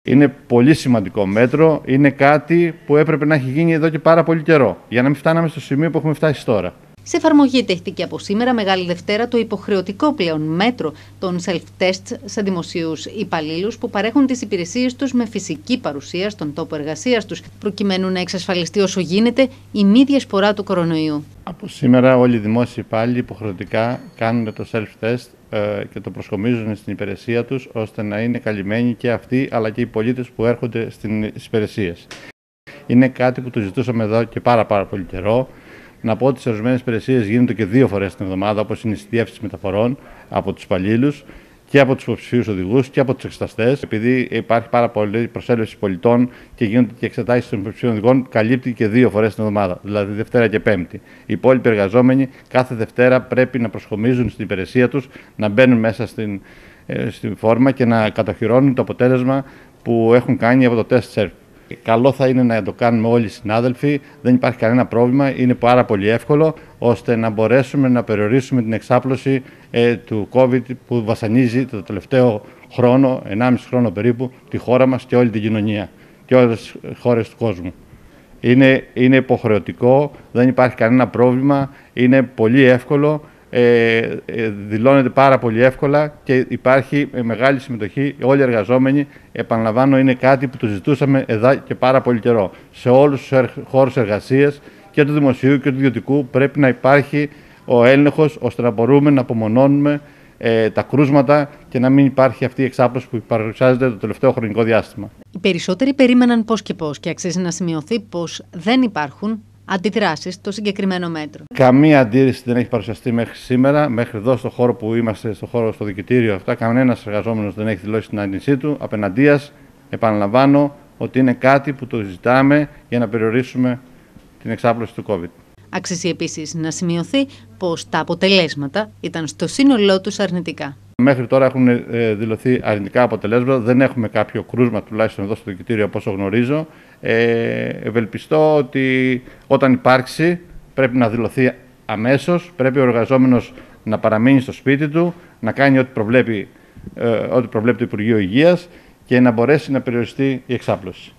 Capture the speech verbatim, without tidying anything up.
Είναι πολύ σημαντικό μέτρο, είναι κάτι που έπρεπε να έχει γίνει εδώ και πάρα πολύ καιρό, για να μην φτάναμε στο σημείο που έχουμε φτάσει τώρα. Σε εφαρμογή τέχθηκε από σήμερα, Μεγάλη Δευτέρα, το υποχρεωτικό πλέον μέτρο των self-tests σε δημοσίους υπαλλήλους που παρέχουν τις υπηρεσίες τους με φυσική παρουσία στον τόπο εργασίας τους, προκειμένου να εξασφαλιστεί όσο γίνεται η μη διασπορά του κορονοϊού. Από σήμερα, όλοι οι δημόσιοι υπάλληλοι υποχρεωτικά κάνουν το self-test ε, και το προσκομίζουν στην υπηρεσία τους, ώστε να είναι καλυμμένοι και αυτοί αλλά και οι πολίτες που έρχονται στις υπηρεσίες. Είναι κάτι που το ζητούσαμε εδώ και πάρα, πάρα πολύ καιρό. Να πω ότι σε ορισμένες υπηρεσίες γίνονται και δύο φορές την εβδομάδα, όπως είναι η διεύθυνση μεταφορών από τους υπαλλήλους και από τους υποψηφίους οδηγούς και από τους εξεταστές. Επειδή υπάρχει πάρα πολύ προσέλευση πολιτών και γίνονται και εξετάσεις των υποψηφίων οδηγών, καλύπτει και δύο φορές την εβδομάδα, δηλαδή Δευτέρα και Πέμπτη. Οι υπόλοιποι εργαζόμενοι κάθε Δευτέρα πρέπει να προσχομίζουν στην υπηρεσία τους, να μπαίνουν μέσα στην, ε, στην φόρμα και να κατοχυρώνουν το αποτέλεσμα που έχουν κάνει από το τεστ σερφ. Καλό θα είναι να το κάνουμε όλοι οι συνάδελφοι, δεν υπάρχει κανένα πρόβλημα, είναι πάρα πολύ εύκολο ώστε να μπορέσουμε να περιορίσουμε την εξάπλωση ε, του COVID που βασανίζει το τελευταίο χρόνο, ενάμιση χρόνο περίπου, τη χώρα μας και όλη την κοινωνία και όλες τις χώρες του κόσμου. Είναι, είναι υποχρεωτικό, δεν υπάρχει κανένα πρόβλημα, είναι πολύ εύκολο. Ε, ε, δηλώνεται πάρα πολύ εύκολα και υπάρχει μεγάλη συμμετοχή. Όλοι οι εργαζόμενοι, επαναλαμβάνω, είναι κάτι που το ζητούσαμε εδώ και πάρα πολύ καιρό. Σε όλους τους χώρους εργασίας και του δημοσίου και του ιδιωτικού πρέπει να υπάρχει ο έλεγχος ώστε να μπορούμε να απομονώνουμε ε, τα κρούσματα και να μην υπάρχει αυτή η εξάπλωση που παρουσιάζεται το τελευταίο χρονικό διάστημα. Οι περισσότεροι περίμεναν πώς και πώς και αξίζει να σημειωθεί πως δεν υπάρχουν αντιδράσεις στο συγκεκριμένο μέτρο. Καμία αντίρρηση δεν έχει παρουσιαστεί μέχρι σήμερα. Μέχρι εδώ, στο χώρο που είμαστε, στο χώρο στο δικητήριο, αυτά, κανένας εργαζόμενος δεν έχει δηλώσει την άρνησή του. Απέναντίας, επαναλαμβάνω ότι είναι κάτι που το ζητάμε για να περιορίσουμε την εξάπλωση του COVID. Αξίζει επίσης να σημειωθεί πως τα αποτελέσματα ήταν στο σύνολό τους αρνητικά. Μέχρι τώρα έχουν δηλωθεί αρνητικά αποτελέσματα. Δεν έχουμε κάποιο κρούσμα, τουλάχιστον εδώ στο δικητήριο, από όσο γνωρίζω. Ε, ευελπιστώ ότι όταν υπάρξει πρέπει να δηλωθεί αμέσως. Πρέπει ο εργαζόμενος να παραμείνει στο σπίτι του, να κάνει ό,τι προβλέπει, ε, ό,τι προβλέπει το Υπουργείο Υγείας και να μπορέσει να περιοριστεί η εξάπλωση.